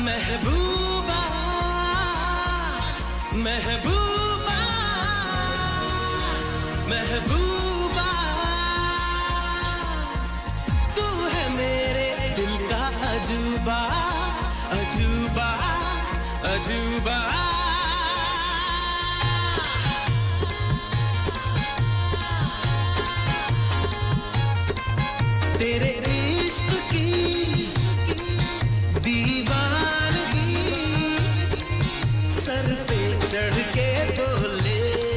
महबूबा महबूबा महबूबा, तू है मेरे दिल का अजूबा अजूबा अजूबा। तेरे इश्क की दीवानगी सर पे चढ़ के बोले,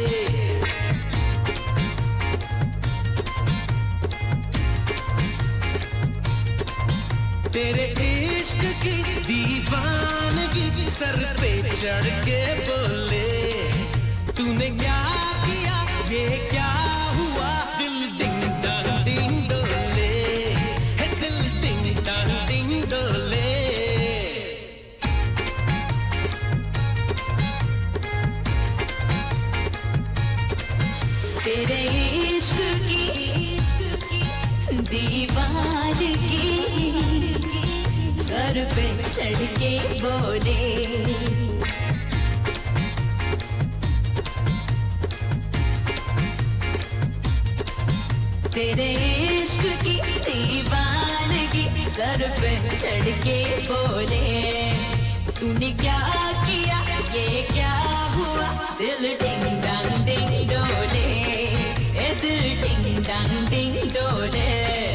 तेरे इश्क की दीवानगी सर पे चढ़ के बोले, तूने क्या किया ये क्या हुआ, दिल डिंग डांग डिंग डोले, है दिल डिंग डांग डिंग डोले। तेरे इश्क की दीवानगी सर पे चढ़ के बोले, तेरे इश्क की दीवानगी सर पे चढ़ के बोले, तूने क्या किया ये क्या हुआ, दिल डिंग डांग डिंग डोले, ए दिल डिंग डांग डिंग डोले।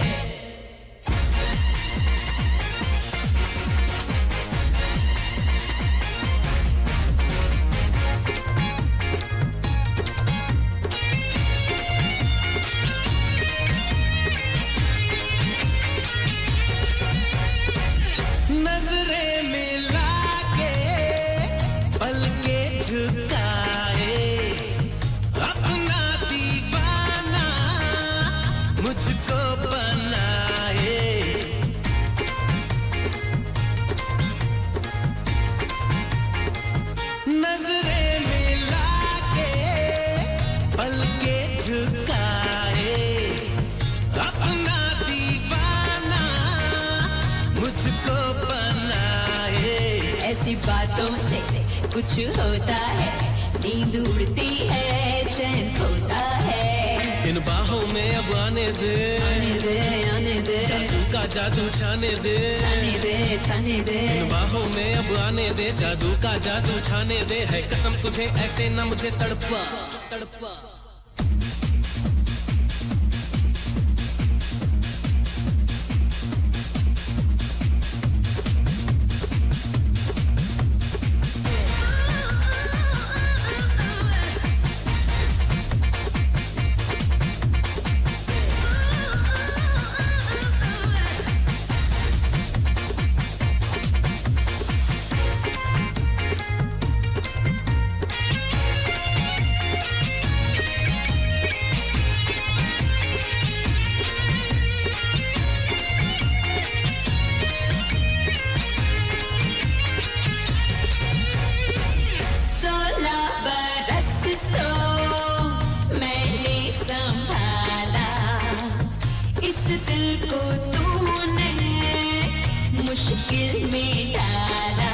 झुकाए अपना दीवाना मुझको बनाए, नजरें मिला के पल के झुकाए अपना दीवाना मुझको बनाए। ऐसी बातों से कुछ होता है, नींद उड़ती है चैन खोता है, इन बाहों में अब आने दे आने दे आने दे, जादू का जादू छाने दे छाने दे छाने दे, इन बाहों में अब आने दे, जादू का जादू छाने दे, है कसम तुझे ऐसे ना मुझे तड़पा तड़पा। दिल को तूने मुश्किल में डाला,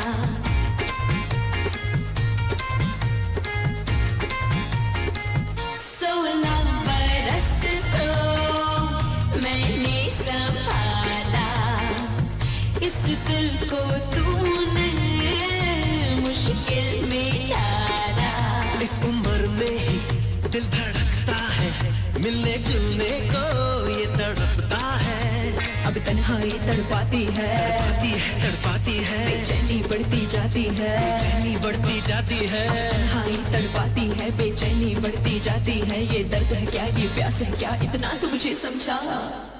16 बरस तो मैंने संभाला, इस दिल को तूने मुश्किल में डाला। इस उम्र में ही दिल धड़कता है, मिलने जुलने को ये तड़पता है, अब तन्हाई तड़पाती है तड़पाती है, बेचैनी बढ़ती जाती है, बेचैनी बढ़ती जाती है, तन्हाई तड़पाती है, बेचैनी बढ़ती जाती है, ये दर्द है क्या ये प्यास है क्या, इतना तो मुझे समझा।